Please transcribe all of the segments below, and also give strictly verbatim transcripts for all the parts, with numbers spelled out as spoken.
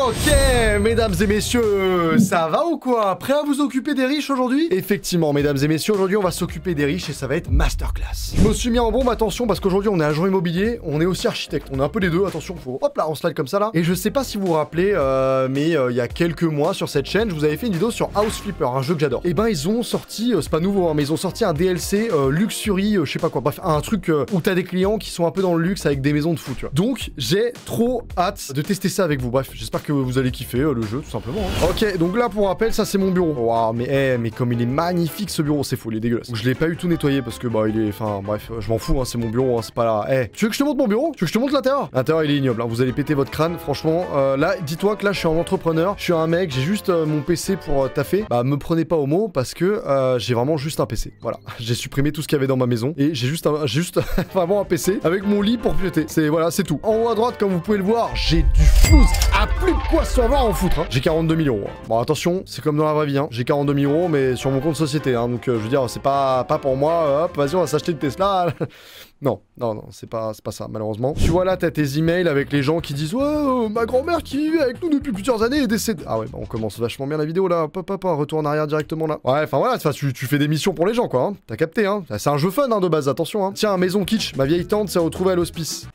Ok, mesdames et messieurs, ça va ou quoi? Prêt à vous occuper des riches aujourd'hui? Effectivement, mesdames et messieurs, aujourd'hui on va s'occuper des riches et ça va être masterclass. Je me suis mis en bombe, attention, parce qu'aujourd'hui on est agent immobilier, on est aussi architecte, on est un peu les deux, attention, faut hop là, on slide comme ça là. Et je sais pas si vous vous rappelez, euh, mais euh, il y a quelques mois sur cette chaîne, je vous avais fait une vidéo sur House Flipper, un jeu que j'adore. Et ben ils ont sorti, euh, c'est pas nouveau, hein, mais ils ont sorti un D L C euh, Luxury, euh, je sais pas quoi, bref, un truc euh, où t'as des clients qui sont un peu dans le luxe avec des maisons de fou, tu vois. Donc j'ai trop hâte de tester ça avec vous. Bref, j'espère que vous allez kiffer euh, le jeu tout simplement. Hein. Ok, donc là pour rappel, ça c'est mon bureau. Waouh, mais eh, mais comme il est magnifique ce bureau, c'est fou, il est dégueulasse. Donc, je l'ai pas eu tout nettoyé parce que bah il est, enfin bref, je m'en fous, hein, c'est mon bureau, hein, c'est pas là. Eh, tu veux que je te montre mon bureau? Tu veux que je te montre l'intérieur? L'intérieur il est ignoble, hein, vous allez péter votre crâne, franchement. Euh, là, dis-toi que là je suis un entrepreneur, je suis un mec, j'ai juste euh, mon P C pour euh, taffer. Bah me prenez pas au mot parce que euh, j'ai vraiment juste un P C. Voilà, j'ai supprimé tout ce qu'il y avait dans ma maison et j'ai juste, un, juste vraiment un P C avec mon lit pour pioter. C'est voilà, c'est tout. En haut à droite, comme vous pouvez le voir, j'ai du flouze à plus de quoi savoir en foutre. Hein. J'ai quarante-deux mille euros. Bon attention, c'est comme dans la vraie vie. Hein. J'ai quarante-deux mille euros, mais sur mon compte société. Hein. Donc euh, je veux dire, c'est pas pas pour moi. Euh, hop, vas-y, on va s'acheter une Tesla. Non, non, non, c'est pas, pas ça, malheureusement. Tu vois là, t'as tes emails avec les gens qui disent « Ouais, euh, ma grand-mère qui vit avec nous depuis plusieurs années est décédée. » Ah ouais, bah on commence vachement bien la vidéo là. Hop, hop, hop, retour en arrière directement là. Ouais, enfin voilà, tu, tu fais des missions pour les gens quoi. Hein. T'as capté, hein. C'est un jeu fun hein, de base, attention. Hein. Tiens, maison kitsch, ma vieille tante s'est retrouvée à l'hospice.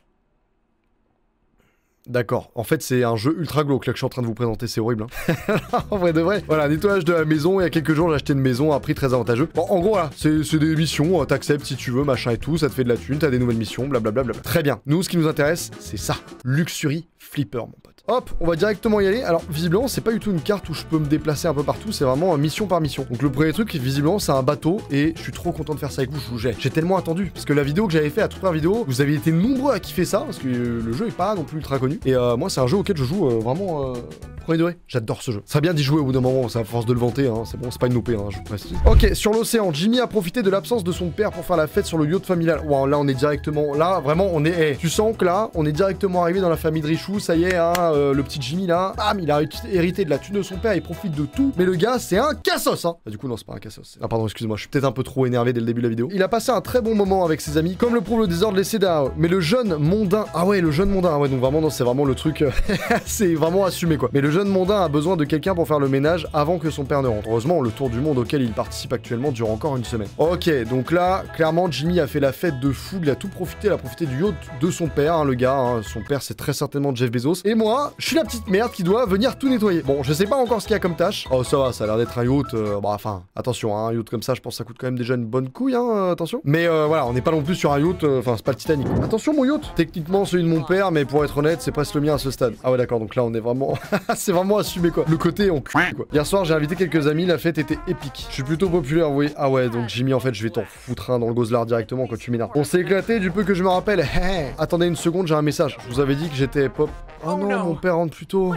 D'accord, en fait c'est un jeu ultra glauque là que je suis en train de vous présenter, c'est horrible hein. En vrai de vrai, voilà, nettoyage de la maison, il y a quelques jours j'ai acheté une maison à un prix très avantageux. Bon en gros voilà, c'est des missions, t'acceptes si tu veux, machin et tout, ça te fait de la thune, t'as des nouvelles missions, blablabla. Bla bla. Très bien, nous ce qui nous intéresse, c'est ça, Luxury Flipper mon pote. Hop, on va directement y aller. Alors visiblement c'est pas du tout une carte où je peux me déplacer un peu partout, c'est vraiment mission par mission. Donc le premier truc, visiblement c'est un bateau et je suis trop content de faire ça avec vous, j'ai tellement attendu. Parce que la vidéo que j'avais fait, à toute première vidéo, vous avez été nombreux à kiffer ça, parce que le jeu est pas non plus ultra connu. Et euh, moi c'est un jeu auquel je joue euh, vraiment... Euh... Premier degré, j'adore ce jeu. Ça serait bien d'y jouer au bout d'un moment, c'est à force de le vanter, hein. C'est bon, c'est pas une O P, hein, je vous précise. Ok, sur l'océan, Jimmy a profité de l'absence de son père pour faire la fête sur le yacht familial. Wow, là on est directement, là vraiment on est, hey, tu sens que là on est directement arrivé dans la famille de Richou, ça y est, hein, euh, le petit Jimmy là, bam, il a hérité de la thune de son père, il profite de tout, mais le gars c'est un cassos, hein. Ah, du coup non, c'est pas un cassos. Ah pardon, excuse-moi, je suis peut-être un peu trop énervé dès le début de la vidéo. Il a passé un très bon moment avec ses amis, comme le prouve le désordre laissé derrière. Mais le jeune mondain, ah ouais, le jeune mondain, ah ouais, donc vraiment non, c'est vraiment le truc, c'est vraiment assumé quoi. Mais le jeune mondain a besoin de quelqu'un pour faire le ménage avant que son père ne rentre. Heureusement, le tour du monde auquel il participe actuellement dure encore une semaine. Ok, donc là, clairement, Jimmy a fait la fête de fou, il a tout profité, il a profité du yacht de son père, hein, le gars, hein. Son père c'est très certainement Jeff Bezos. Et moi, je suis la petite merde qui doit venir tout nettoyer. Bon, je sais pas encore ce qu'il y a comme tâche. Oh, ça va, ça a l'air d'être un yacht, euh, bah enfin, attention, hein, un yacht comme ça, je pense que ça coûte quand même déjà une bonne couille, hein, euh, attention. Mais euh, voilà, on n'est pas non plus sur un yacht, enfin, euh, c'est pas le Titanic. Attention, mon yacht, techniquement celui de mon père, mais pour être honnête, c'est presque le mien à ce stade. Ah ouais, d'accord, donc là, on est vraiment... c'est vraiment assumé, quoi. Le côté on cul, quoi. Hier soir, j'ai invité quelques amis, la fête était épique. Je suis plutôt populaire, oui. Ah ouais, donc Jimmy, en fait, je vais t'en foutre un dans le gozlard directement quand tu m'énerves. On s'est éclaté du peu que je me rappelle. Hey, attendez une seconde, j'ai un message. Je vous avais dit que j'étais pop. Oh non, mon père rentre plus tôt.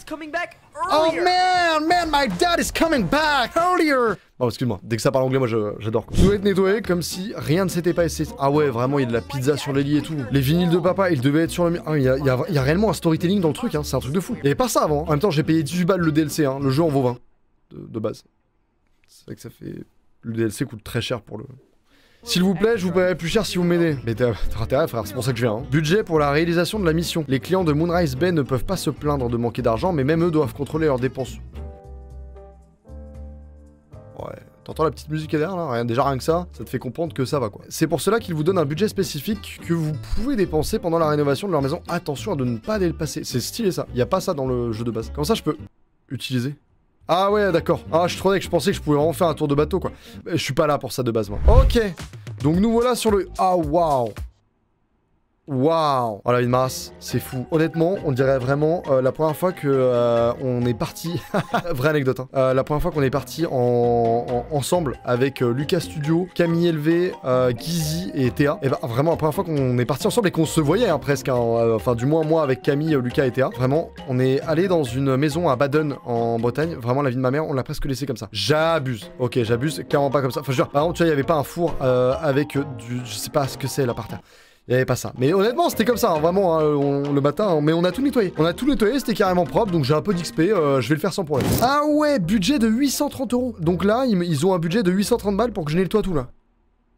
Oh man, man, my dad is coming back earlier. Oh, excuse-moi, dès que ça parle anglais, moi j'adore. Tout doit être nettoyé comme si rien ne s'était passé. Ah ouais, vraiment, il y a de la pizza sur les lits et tout. Les vinyles de papa, ils devaient être sur le mur. Ah, il y a, il y, a, il y a réellement un storytelling dans le truc, hein. C'est un truc de fou. Il y avait pas ça avant. Hein. En même temps, j'ai payé dix-huit balles le D L C, hein. Le jeu en vaut vingt. De, de base. C'est vrai que ça fait... Le D L C coûte très cher pour le... S'il vous plaît, je vous paierai plus cher si vous m'aidez. Mais t'as intérêt, frère, c'est pour ça que je viens. Hein. Budget pour la réalisation de la mission. Les clients de Moonrise Bay ne peuvent pas se plaindre de manquer d'argent, mais même eux doivent contrôler leurs dépenses. Ouais, t'entends la petite musique derrière là? Rien, déjà rien que ça, ça te fait comprendre que ça va quoi. C'est pour cela qu'ils vous donnent un budget spécifique que vous pouvez dépenser pendant la rénovation de leur maison. Attention à de ne pas dépasser. C'est stylé ça. Il n'y a pas ça dans le jeu de base. Comment ça je peux utiliser? Ah ouais, d'accord. Ah, je suis trop que je pensais que je pouvais vraiment faire un tour de bateau, quoi. Je suis pas là pour ça de base, moi. Ok. Donc nous voilà sur le... Ah, waouh. Waouh. Voilà, une masse. C'est fou. Honnêtement, on dirait vraiment euh, la première fois que euh, on est parti... Vraie anecdote, hein. Euh, la première fois qu'on est parti en... en... ensemble avec euh, Lucas Studio, Camille L V, euh, Gizzy et Théa. Et bah vraiment, la première fois qu'on est parti ensemble et qu'on se voyait, hein, presque. Hein, euh, enfin, du moins, moi avec Camille, Lucas et Théa. Vraiment, on est allé dans une maison à Baden, en Bretagne. Vraiment, la vie de ma mère, on l'a presque laissé comme ça. J'abuse. Ok, j'abuse. Clairement pas comme ça. Enfin, je veux dire, par exemple, tu vois, il n'y avait pas un four euh, avec euh, du... Je sais pas ce que c'est là par terre. Il n'y avait pas ça. Mais honnêtement, c'était comme ça, hein, vraiment, hein, on, le matin. Hein, mais on a tout nettoyé. On a tout nettoyé, c'était carrément propre. Donc j'ai un peu d'X P, euh, je vais le faire sans problème. Ah ouais, budget de huit cent trente euros. Donc là, ils, ils ont un budget de huit cent trente balles pour que je nettoie tout là.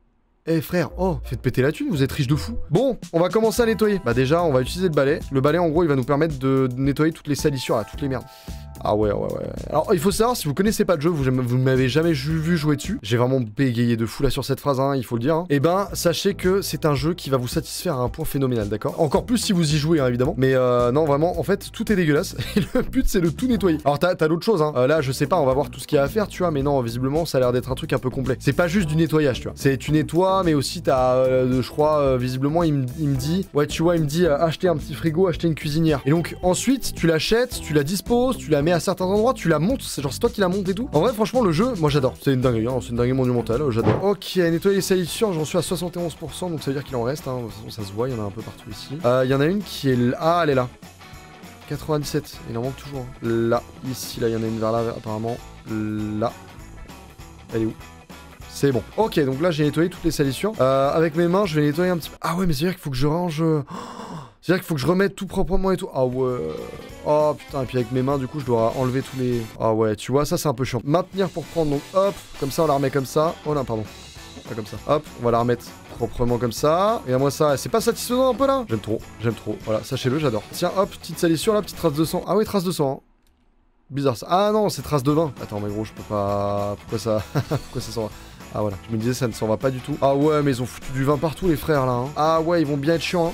Eh frère, oh, faites péter la thune, vous êtes riche de fou. Bon, on va commencer à nettoyer. Bah déjà, on va utiliser le balai. Le balai, en gros, il va nous permettre de nettoyer toutes les salissures, là, toutes les merdes. Ah ouais, ouais, ouais. Alors, il faut savoir, si vous connaissez pas le jeu, vous, vous m'avez jamais vu jouer dessus, j'ai vraiment bégayé de fou là sur cette phrase, hein, il faut le dire. Hein. Et ben, sachez que c'est un jeu qui va vous satisfaire à un point phénoménal, d'accord? Encore plus si vous y jouez, hein, évidemment. Mais euh, non, vraiment, en fait, tout est dégueulasse. Et le but, c'est de tout nettoyer. Alors, t'as d'autres choses, hein. Euh, là, je sais pas, on va voir tout ce qu'il y a à faire, tu vois, mais non, visiblement, ça a l'air d'être un truc un peu complet. C'est pas juste du nettoyage, tu vois. C'est tu nettoies, mais aussi t'as, euh, je crois, euh, visiblement, il me il me dit, ouais, tu vois, il me dit, euh, acheter un petit frigo, acheter une cuisinière. Et donc, ensuite, tu l'achètes, tu la disposes, tu la mets à certains endroits, tu la montes, c'est genre c'est toi qui la monte et tout. En vrai, franchement, le jeu, moi j'adore. C'est une dinguerie, hein, c'est une dinguerie monumentale, euh, j'adore. Ok, nettoyer les salissures, j'en suis à soixante et onze pour cent, donc ça veut dire qu'il en reste. Hein. De toute façon, ça se voit, il y en a un peu partout ici. Il euh, y en a une qui est là. Ah, elle est là. quatre-vingt-dix-sept, il en manque toujours. Hein. Là, ici, là, il y en a une vers là, apparemment. Là. Elle est où? C'est bon. Ok, donc là, j'ai nettoyé toutes les salissures. Euh, avec mes mains, je vais nettoyer un petit peu. Ah ouais, mais c'est-à-dire qu'il faut que je range. C'est-à-dire qu'il faut que je remette tout proprement et tout. Ah ouais. Oh putain, et puis avec mes mains, du coup, je dois enlever tous les... Ah ouais, tu vois, ça, c'est un peu chiant. Maintenir pour prendre, donc hop, comme ça, on la remet comme ça. Oh non, pardon. Pas comme ça. Hop, on va la remettre proprement comme ça. Et à moi, ça, c'est pas satisfaisant un peu là? J'aime trop, j'aime trop. Voilà, sachez-le, j'adore. Tiens, hop, petite salissure là, petite trace de sang. Ah ouais, trace de sang. Hein. Bizarre ça. Ah non, c'est trace de vin. Attends, mais gros, je peux pas... Pourquoi ça... Pourquoi ça s'en va? Ah voilà, je me disais, ça ne s'en va pas du tout. Ah ouais, mais ils ont foutu du vin partout, les frères là. Hein. Ah ouais, ils vont bien être chiants. Hein.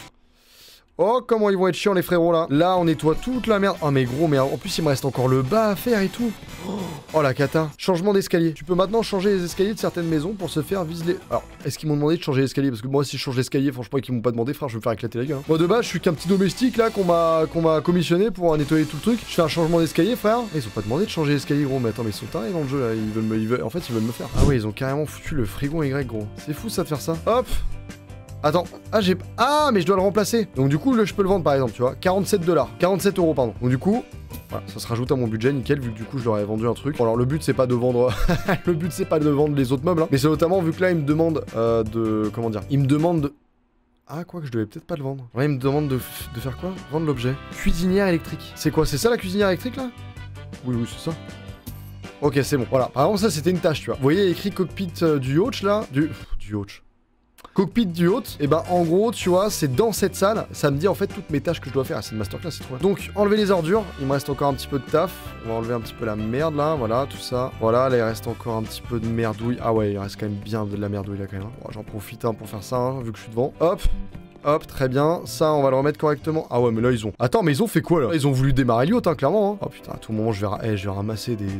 Oh, comment ils vont être chiants les frérots là. Là, on nettoie toute la merde. Oh mais gros, mais en plus il me reste encore le bas à faire et tout. Oh la cata. Changement d'escalier. Tu peux maintenant changer les escaliers de certaines maisons pour se faire viser les... Alors, est-ce qu'ils m'ont demandé de changer l'escalier? Parce que moi, si je change l'escalier, franchement, ils m'ont pas demandé, frère, je vais me faire éclater la gueule. Hein. Moi de base, je suis qu'un petit domestique là qu'on m'a qu'on m'a commissionné pour nettoyer tout le truc. Je fais un changement d'escalier, frère. Et ils ont pas demandé de changer l'escalier, gros. Mais attends, mais ils sont tarés dans le jeu là. Ils veulent me... ils veulent... En fait, ils veulent me faire. Ah ouais, ils ont carrément foutu le frigo Y, gros. C'est fou ça de faire ça. Hop. Attends, ah j'ai... Ah mais je dois le remplacer. Donc du coup, là, je peux le vendre par exemple, tu vois. quarante-sept dollars. quarante-sept euros, pardon. Donc du coup, voilà, ça se rajoute à mon budget, nickel, vu que du coup, je leur ai vendu un truc. Bon alors, le but, c'est pas de vendre... le but, c'est pas de vendre les autres meubles, hein. Mais c'est notamment, vu que là, il me demande euh, de... Comment dire? Il me demande de... Ah quoi que je devais peut-être pas le vendre. Ouais, il me demande de, de faire quoi? Vendre l'objet. Cuisinière électrique. C'est quoi? C'est ça la cuisinière électrique, là? Oui, oui, c'est ça. Ok, c'est bon. Voilà. Par exemple, ça, c'était une tâche, tu vois. Vous voyez, écrit cockpit euh, du yacht, là. Du... Du yacht. Cockpit du yacht, et bah en gros tu vois c'est dans cette salle, ça me dit en fait toutes mes tâches que je dois faire. Ah, c'est une masterclass, c'est trop bien. Donc enlever les ordures, il me reste encore un petit peu de taf. On va enlever un petit peu la merde là, voilà tout ça. Voilà, là il reste encore un petit peu de merdouille. Ah ouais, il reste quand même bien de la merdouille là quand même. Bon, j'en profite hein, pour faire ça hein, vu que je suis devant. Hop. Hop, très bien. Ça, on va le remettre correctement. Ah ouais, mais là, ils ont... Attends, mais ils ont fait quoi, là? Ils ont voulu démarrer le yacht, hein, clairement. Hein. Oh putain, à tout moment, je vais, ra... eh, je vais ramasser des... des...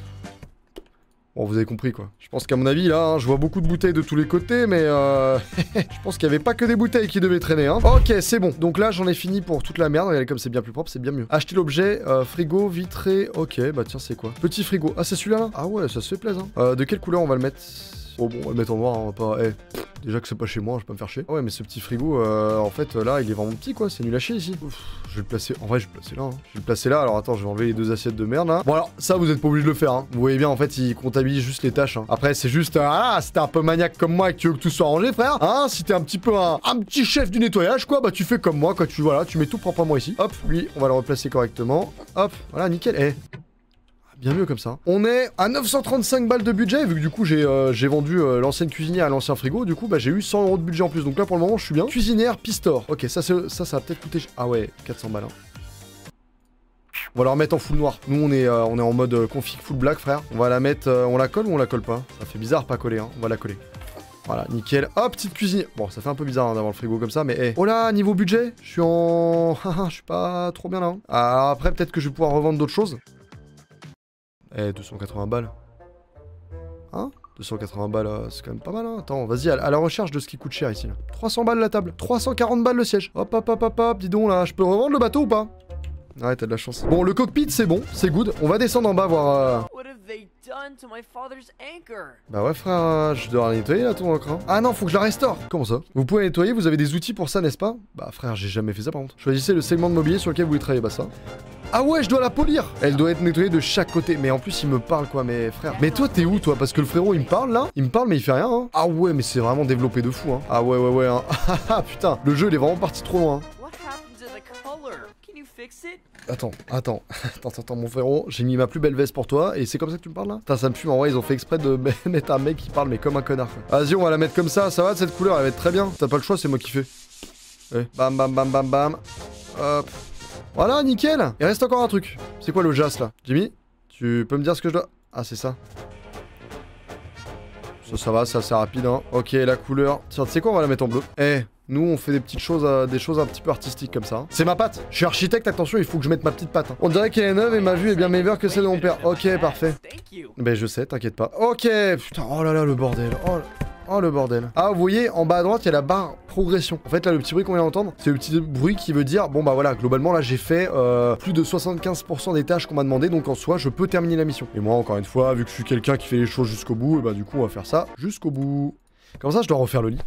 Bon, vous avez compris, quoi. Je pense qu'à mon avis, là, hein, je vois beaucoup de bouteilles de tous les côtés, mais euh... je pense qu'il n'y avait pas que des bouteilles qui devaient traîner, hein. Ok, c'est bon. Donc là, j'en ai fini pour toute la merde. Regardez comme c'est bien plus propre, c'est bien mieux. Acheter l'objet, euh, frigo, vitré. Ok, bah tiens, c'est quoi? Petit frigo. Ah, c'est celui-là, là? Ah ouais, ça se fait plaisir. Hein. Euh, de quelle couleur on va le mettre? Oh bon, on va le mettre en noir, on va pas... Eh, pff, déjà que c'est pas chez moi, je peux me faire chier. Ah ouais, mais ce petit frigo, euh, en fait, là, il est vraiment petit, quoi. C'est nul à chier, ici. Ouf, je vais le placer... En vrai, je vais le placer là. Hein. Je vais le placer là. Alors, attends, je vais enlever les deux assiettes de merde, là. Bon, alors, ça, vous êtes pas obligé de le faire, hein. Vous voyez bien, en fait, il comptabilise juste les tâches. Hein. Après, c'est juste... Euh, ah, si t'es un peu maniaque comme moi et que tu veux que tout soit rangé, frère, hein, si t'es un petit peu un, un petit chef du nettoyage, quoi, bah, tu fais comme moi, quoi. Tu, voilà, tu mets tout proprement ici. Hop, lui, on va le replacer correctement. Hop, voilà, nickel. Eh. Bien mieux comme ça. On est à neuf cent trente-cinq balles de budget, vu que du coup j'ai euh, j'ai vendu euh, l'ancienne cuisinière et l'ancien frigo, du coup bah j'ai eu cent euros de budget en plus, donc là pour le moment je suis bien. Cuisinière Pistor. Ok, ça ça, ça va peut-être coûter... Ah ouais, quatre cents balles. Hein. On va la remettre en full noir. Nous on est, euh, on est en mode euh, config full black, frère. On va la mettre... Euh, on la colle ou on la colle pas? Ça fait bizarre pas coller, hein. On va la coller. Voilà, nickel. Hop, petite cuisinière. Bon, ça fait un peu bizarre hein, d'avoir le frigo comme ça, mais hey. Oh là, niveau budget, je suis en... je suis pas trop bien là. Hein. Alors après, peut-être que je vais pouvoir revendre d'autres choses. Eh, deux cent quatre-vingts balles. Hein? deux cent quatre-vingts balles, euh, c'est quand même pas mal, hein. Attends, vas-y, à, à la recherche de ce qui coûte cher ici, là. trois cents balles la table. trois cent quarante balles le siège. Hop, hop, hop, hop, hop, dis donc, là, je peux revendre le bateau ou pas? Ouais, t'as de la chance. Bon, le cockpit, c'est bon, c'est good. On va descendre en bas, voir... Euh... Bah ouais, frère, je dois la nettoyer, là, ton ancre. Hein. Ah non, faut que je la restaure. Comment ça? Vous pouvez nettoyer, vous avez des outils pour ça, n'est-ce pas? Bah, frère, j'ai jamais fait ça, par contre. Choisissez le segment de mobilier sur lequel vous voulez travailler, bah ça... Ah ouais, je dois la polir. Elle doit être nettoyée de chaque côté. Mais en plus, il me parle, quoi, mais frère. Mais toi, t'es où, toi? Parce que le frérot, il me parle, là. Il me parle, mais il fait rien, hein. Ah ouais, mais c'est vraiment développé de fou, hein. Ah ouais, ouais, ouais, hein. Ah putain, le jeu, il est vraiment parti trop loin. Attends, attends, attends, attends, mon frérot, j'ai mis ma plus belle veste pour toi, et c'est comme ça que tu me parles là? Putain, ça me fume, en vrai, ils ont fait exprès de mettre un mec qui parle, mais comme un connard. Vas-y, on va la mettre comme ça, ça va, cette couleur, elle va être très bien. T'as pas le choix, c'est moi qui fais. Ouais. Bam, bam, bam, bam, bam. Hop. Voilà, nickel. Il reste encore un truc. C'est quoi le jas là? Jimmy, tu peux me dire ce que je dois... Ah, c'est ça. Ça, ça va, c'est assez rapide, hein. Ok, la couleur. Tiens, tu sais quoi, on va la mettre en bleu. Eh, nous, on fait des petites choses, euh, des choses un petit peu artistiques comme ça. Hein. C'est ma patte. Je suis architecte, attention, il faut que je mette ma petite patte. Hein. On dirait qu'elle est neuve et ma vue est bien meilleure que celle de mon père. Ok, parfait. Ben, je sais, t'inquiète pas. Ok, putain, oh là là, le bordel. Oh là... Oh le bordel. Ah vous voyez en bas à droite il y a la barre progression. En fait là le petit bruit qu'on vient d'entendre c'est le petit bruit qui veut dire bon bah voilà globalement là j'ai fait euh, plus de soixante-quinze pour cent des tâches qu'on m'a demandé donc en soi je peux terminer la mission. Et moi encore une fois vu que je suis quelqu'un qui fait les choses jusqu'au bout et bah du coup on va faire ça jusqu'au bout. Comme ça je dois refaire le lit.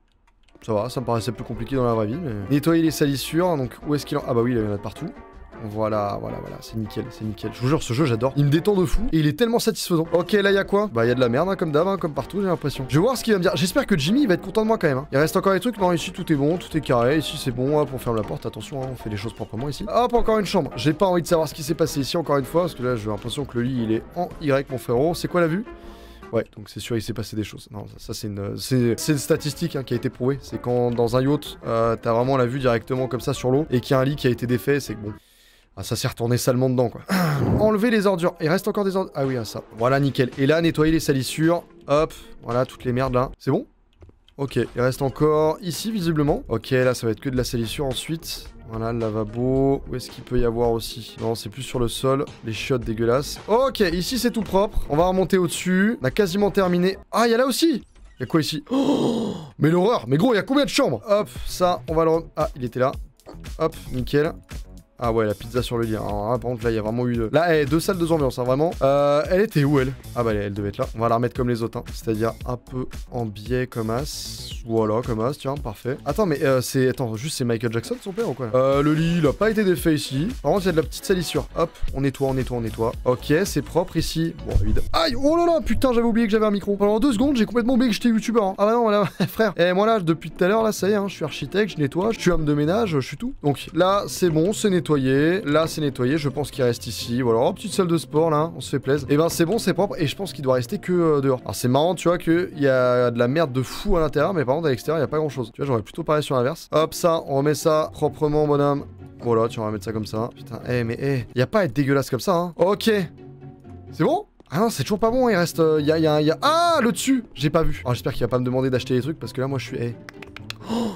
Ça va ça me paraissait plus compliqué dans la vraie vie mais... Nettoyer les salissures donc où est-ce qu'il en... Ah bah oui il y en a de partout. Voilà, voilà, voilà, c'est nickel, c'est nickel. Je vous jure, ce jeu, j'adore. Il me détend de fou et il est tellement satisfaisant. Ok, là, il y a quoi? Bah, il y a de la merde, hein, comme d'hab, hein, comme partout, j'ai l'impression. Je vais voir ce qu'il va me dire. J'espère que Jimmy, il va être content de moi quand même. Hein. Il reste encore des trucs. Non, ici, tout est bon, tout est carré. Ici, c'est bon. Hop, on ferme la porte. Attention, hein, on fait les choses proprement ici. Hop, encore une chambre. J'ai pas envie de savoir ce qui s'est passé ici, encore une fois, parce que là, j'ai l'impression que le lit, il est en Y, mon frérot. C'est quoi la vue? Ouais, donc c'est sûr il s'est passé des choses. Non, ça, ça c'est une, c'est une statistique hein, qui a été prouvée. C'est quand dans un yacht, euh, t'as vraiment la vue directement comme ça sur l'eau et qu'il y a un lit qui a été défait, c'est que bon... Ah ça s'est retourné salement dedans quoi. Enlever les ordures. Il reste encore des ordures. Ah oui, ah, ça. Voilà, nickel. Et là, nettoyer les salissures. Hop. Voilà, toutes les merdes là. C'est bon? Ok. Il reste encore ici visiblement. Ok, là ça va être que de la salissure ensuite. Voilà, le lavabo. Où est-ce qu'il peut y avoir aussi? Non, c'est plus sur le sol. Les chiottes dégueulasses. Ok, ici c'est tout propre. On va remonter au-dessus. On a quasiment terminé. Ah, il y a là aussi. Il y a quoi ici? Oh, mais l'horreur. Mais gros, il y a combien de chambres? Hop, ça, on va le... Ah, il était là. Hop, nickel. Ah ouais, la pizza sur le lit. Alors, là, par contre, là, il y a vraiment eu... Là, hey, deux salles, deux ambiances, hein, vraiment. Euh, elle était où, elle? Ah bah, elle, elle devait être là. On va la remettre comme les autres, hein. C'est-à-dire un peu en biais comme as. Voilà, comme as, tiens, parfait. Attends, mais euh, c'est... Attends, juste, c'est Michael Jackson, son père, ou quoi? Euh, le lit, il a pas été défait ici. Par contre, il y a de la petite salissure. Hop, on nettoie, on nettoie, on nettoie. Ok, c'est propre ici. Bon, évidemment. Aïe, oh là là, putain, j'avais oublié que j'avais un micro. Pendant deux secondes, j'ai complètement oublié que j'étais youtubeur. Hein. Ah bah non, voilà, frère. Et moi, là, depuis tout à l'heure, là, ça y est, hein, je suis architecte, je nettoie, je suis homme de ménage, je suis tout. Donc là, c'est bon, c'est nettoyé. Là, c'est nettoyé, je pense qu'il reste ici. Voilà, oh, petite salle de sport là, on se fait plaisir. Et ben c'est bon, c'est propre et je pense qu'il doit rester que euh, dehors. Alors c'est marrant, tu vois, qu'il y a de la merde de fou à l'intérieur, mais par contre à l'extérieur, il n'y a pas grand chose. Tu vois, j'aurais plutôt parlé sur l'inverse. Hop, ça, on remet ça proprement, bonhomme. Voilà, tu vas remettre ça comme ça. Putain, eh, hey, mais eh, hey, il n'y a pas à être dégueulasse comme ça, hein. Ok. C'est bon? Ah non, c'est toujours pas bon, il reste. Il euh, y, a, y, a, y a. Ah, le dessus! J'ai pas vu. Alors j'espère qu'il va pas me demander d'acheter des trucs parce que là, moi je suis. Hey. Oh,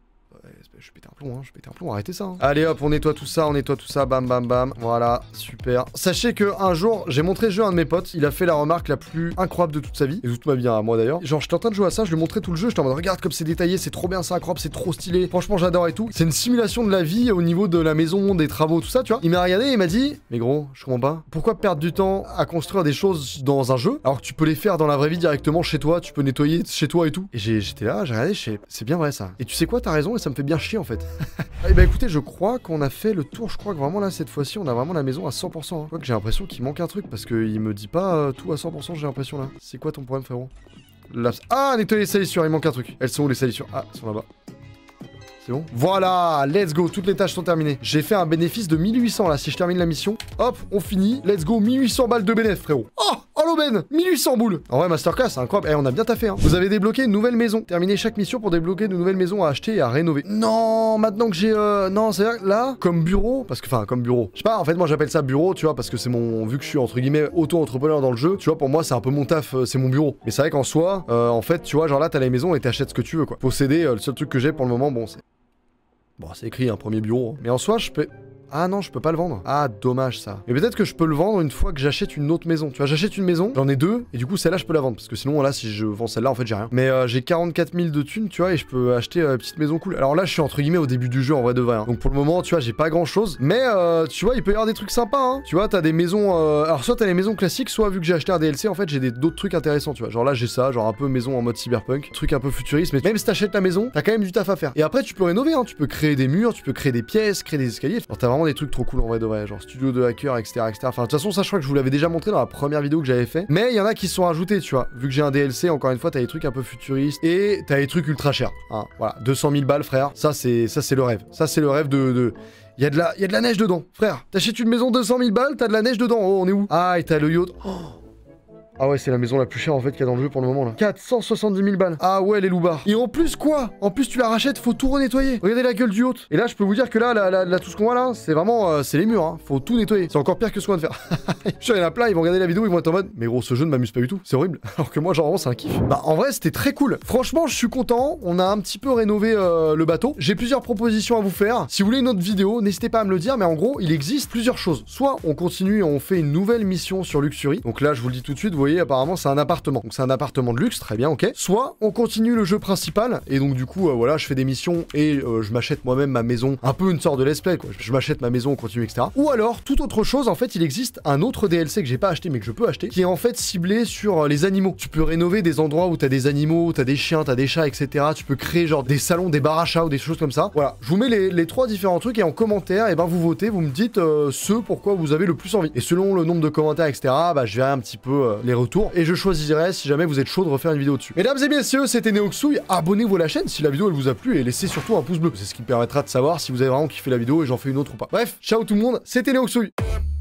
je vais péter un plomb, hein, je vais péter un plomb, arrêtez ça. Hein. Allez hop, on nettoie tout ça, on nettoie tout ça, bam bam bam. Voilà, super. Sachez que un jour, j'ai montré le jeu à un de mes potes, il a fait la remarque la plus incroyable de toute sa vie, et de toute ma vie, hein, à moi d'ailleurs. Genre, j'étais en train de jouer à ça, je lui montrais tout le jeu, j'étais en mode regarde comme c'est détaillé, c'est trop bien, c'est incroyable, c'est trop stylé. Franchement, j'adore et tout. C'est une simulation de la vie au niveau de la maison, des travaux, tout ça, tu vois. Il m'a regardé et il m'a dit, mais gros, je comprends pas. Pourquoi perdre du temps à construire des choses dans un jeu alors que tu peux les faire dans la vraie vie directement chez toi, tu peux nettoyer chez toi et tout. Et j'étais là, j'ai regardé, c'est bien vrai ça. Et tu sais quoi, t'as raison et ça me fait bien chier en fait. Et bah écoutez, je crois qu'on a fait le tour, je crois que vraiment là, cette fois-ci, on a vraiment la maison à cent pour cent. Hein. Je crois que j'ai l'impression qu'il manque un truc, parce qu'il me dit pas euh, tout à cent pour cent, j'ai l'impression là. C'est quoi ton problème, frérot? Là... Ah, nettoyer les salissures, il manque un truc. Elles sont où les salissures? Ah, elles sont là-bas. C'est bon? Voilà, let's go, toutes les tâches sont terminées. J'ai fait un bénéfice de mille huit cents là, si je termine la mission. Hop, on finit, let's go, mille huit cents balles de bénéfice, frérot. Oh, oh l'aubaine, mille huit cents boules. En vrai, masterclass, c'est incroyable. Eh, on a bien taffé, hein. Vous avez débloqué une nouvelle maison. Terminez chaque mission pour débloquer de nouvelles maisons à acheter et à rénover. Non, maintenant que j'ai... Euh... Non, c'est-à-dire là, comme bureau, parce que, enfin, comme bureau. Je sais pas, en fait, moi, j'appelle ça bureau, tu vois, parce que c'est mon... Vu que je suis, entre guillemets, auto-entrepreneur dans le jeu, tu vois, pour moi, c'est un peu mon taf, euh, c'est mon bureau. Mais c'est vrai qu'en soi, euh, en fait, tu vois, genre là, t'as la maison et t'achètes ce que tu veux, quoi. Posséder, euh, le seul truc que j'ai pour le moment, bon, c'est... Bon, c'est écrit, un premier bureau. Hein. Mais en soi, je peux... Ah non, je peux pas le vendre. Ah, dommage ça. Mais peut-être que je peux le vendre une fois que j'achète une autre maison. Tu vois, j'achète une maison, j'en ai deux, et du coup, celle-là, je peux la vendre. Parce que sinon, là, si je vends celle-là, en fait, j'ai rien. Mais euh, j'ai quarante-quatre mille de thunes, tu vois, et je peux acheter euh, une petite maison cool. Alors là, je suis entre guillemets au début du jeu, en vrai de vrai. Hein. Donc pour le moment, tu vois, j'ai pas grand-chose. Mais euh, tu vois, il peut y avoir des trucs sympas, hein. Tu vois, t'as des maisons... Euh... Alors soit t'as les maisons classiques, soit vu que j'ai acheté un D L C, en fait, j'ai d'autres trucs intéressants, tu vois. Genre là, j'ai ça, genre un peu maison en mode cyberpunk. Truc un peu futuriste, mais même si t'achètes la maison, t'as quand même du taf à faire. Et après, tu peux rénover, hein. Tu peux créer des murs, tu peux créer des pièces, créer des escaliers. Alors t'as vraiment des trucs trop cool, en vrai de vrai, genre studio de hacker, et cetera, et cetera. Enfin, de toute façon, ça, je crois que je vous l'avais déjà montré dans la première vidéo que j'avais fait. Mais il y en a qui se sont rajoutés, tu vois. Vu que j'ai un D L C, encore une fois, t'as des trucs un peu futuristes et t'as des trucs ultra chers. Hein. Voilà, deux cent mille balles, frère. Ça, c'est ça, c'est le rêve. Ça, c'est le rêve de, de... Il y a de la, il y a de la neige dedans, frère. T'achètes une maison deux cent mille balles, t'as de la neige dedans. Oh, on est où? Ah, et t'as le yacht. Oh. Ah ouais, c'est la maison la plus chère en fait qu'il y a dans le jeu pour le moment là. quatre cent soixante-dix mille balles. Ah ouais, les loupards. Et en plus quoi? En plus tu la rachètes, faut tout renettoyer. Regardez la gueule du yacht. Et là, je peux vous dire que là, là, là, là tout ce qu'on voit là, c'est vraiment, euh, c'est les murs. Hein. Faut tout nettoyer. C'est encore pire que ce qu'on vient de faire. Je suis sûr, il y en a plein, ils vont regarder la vidéo, ils vont être en mode, mais gros, ce jeu ne m'amuse pas du tout. C'est horrible. Alors que moi, genre vraiment, c'est un kiff. Bah en vrai, c'était très cool. Franchement, je suis content. On a un petit peu rénové euh, le bateau. J'ai plusieurs propositions à vous faire. Si vous voulez une autre vidéo, n'hésitez pas à me le dire. Mais en gros, il existe plusieurs choses. Soit on continue et on fait une nouvelle mission sur Luxury. Donc là, je vous le dis tout de suite, vous voyez, apparemment, c'est un appartement. Donc c'est un appartement de luxe, très bien, ok. Soit on continue le jeu principal, et donc du coup, euh, voilà, je fais des missions et euh, je m'achète moi-même ma maison, un peu une sorte de let's play, quoi. Je m'achète ma maison, on continue, et cetera. Ou alors, toute autre chose, en fait, il existe un autre D L C que j'ai pas acheté, mais que je peux acheter, qui est en fait ciblé sur euh, les animaux. Tu peux rénover des endroits où t'as des animaux, t'as des chiens, t'as des chats, et cetera. Tu peux créer genre des salons, des bars à chats ou des choses comme ça. Voilà, je vous mets les, les trois différents trucs et en commentaire, et ben vous votez, vous me dites euh, ce pourquoi vous avez le plus envie. Et selon le nombre de commentaires, et cetera, bah je verrai un petit peu euh, les retours et je choisirai si jamais vous êtes chaud de refaire une vidéo dessus. Mesdames et messieurs, c'était Neoxouille. Abonnez-vous à la chaîne si la vidéo elle vous a plu et laissez surtout un pouce bleu. C'est ce qui me permettra de savoir si vous avez vraiment kiffé la vidéo et j'en fais une autre ou pas. Bref, ciao tout le monde, c'était Neoxouille.